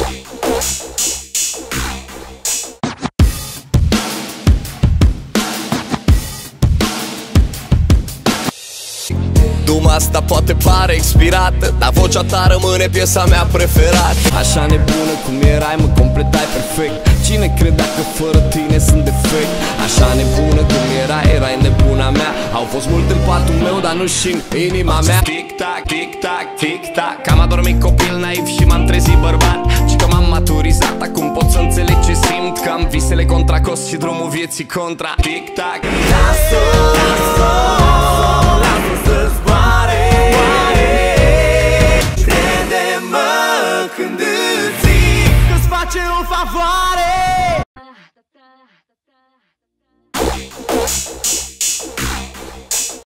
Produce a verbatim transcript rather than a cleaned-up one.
Duma asta poate pare expirată, dar vocea ta rămâne piesa mea preferată. Așa nebună cum erai, mă completai perfect. Cine credea că fără tine sunt defect? Așa nebună cum erai, erai nebuna mea. Au fost mult în patul meu, dar nu și în inima mea. Tic-tac, tic-tac, tic-tac. Că am adormit copil naiv și m-am trezit bărbat. Și că m-am maturizat, acum pot să înțeleg ce simt. Că am visele contra cost și drumul vieții contra. Tic-tac. Lasă, lasă.